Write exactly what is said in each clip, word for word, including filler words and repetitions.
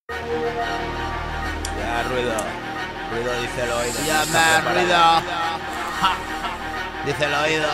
Ya, ruido. Ruido dice el oído. Ya, No man, está ruido. preparado. Ja. Dice el oído.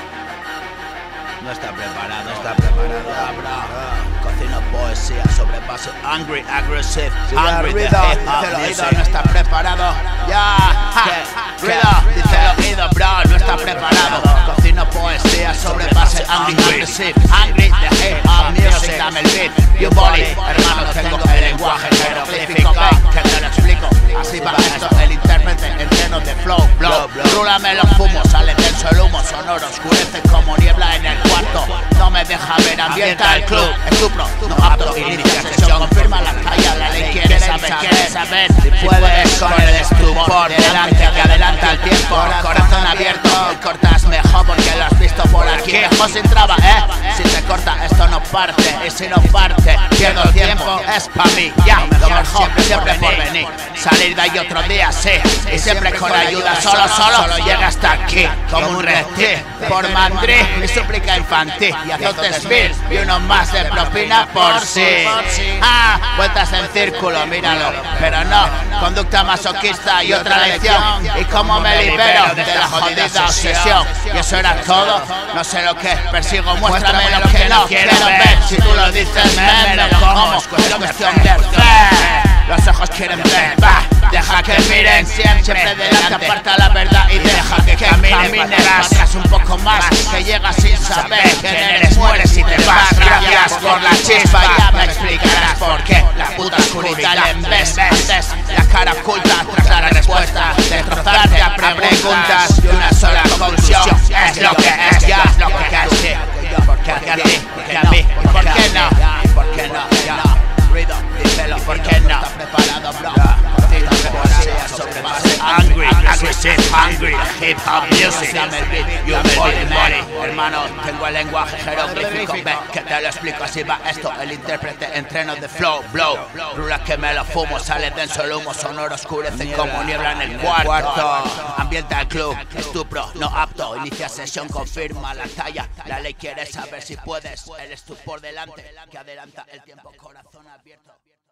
No está preparado, no está preparado. Ya, bro. Cocino poesía sobre base angry, aggressive, Sí, ya, angry, ruido. de hip hop Dice el music. oído, No está preparado. Ya, ja. ¿Qué? Ruido. ¿Qué? Dice el oído, bro. No está preparado. Cocino poesía sobre base angry, aggressive, angry, de hip hop music. Dame el beat. You body, hermano, tengo el lenguaje jeroglífico. Ven, que te lo explico. Así va esto, el intérprete entreno de flow, blow. Rúlame los fumos, sale denso el humo sonoro, oscurece como niebla en el cuarto. No me deja ver, ambienta el club. Estupro, no apto, inicia sesión, confirma la talla. La ley quiere saber, quiere saber si puedes con el estupor. Delante, que adelanta el tiempo, corazón abierto. Cortas mejor porque lo has visto por aquí. Mejor sin traba, eh. Si te corta, esto no parte. Y si no parte, pierdo el tiempo, es pa' mí. Ya, lo mejor, siempre por venir. Salir de ahí otro día, sí. Y siempre con ayuda, solo, solo, solo llega hasta aquí. Como un reptil, por mandrí, mi súplica infantil. Y azotes mil, y uno más de propina por sí. Ah, vueltas en círculo, míralo. Pero no, conducta masoquista y otra lección. Y cómo me libero de la jodida obsesión. Y eso era todo, no sé lo que persigo. Muéstrame lo que no quiero ver. Si tú lo dices, me lo como. Es cuestión de fe. Los ojos quieren ver, va, deja que miren siempre delante, aparta la verdad y deja que caminen. Pasas un poco más, que llegas sin saber quién eres, mueres y te vas. Gracias por la chispa, ya me explicarás por qué la puta oscuridad en vez antes la cara oculta tras la respuesta, destrozarte a preguntas y una sola conclusión es lo que es, ya es lo que es. ¿Por qué a ti? ¿Por qué a mí? ¿Por qué no? ¿Por qué no? Ruido, díselo, ¿por qué no? Está preparado, bro. Cocino poesía sobre base angry, aggressive, hungry, hip hop music. Dame el beat, you body, body. Hermano, tengo el lenguaje jeroglífico. Ven, que te lo explico, así va esto. El intérprete entreno de flow, blow. Rula que me lo fumo, sale denso el humo sonoro, oscurece como niebla en el cuarto. Ambienta el club, estupro, no apto. Inicia sesión, confirma la talla. La ley quiere saber si puedes. Eres tú por delante, que adelanta el tiempo, corazón abierto.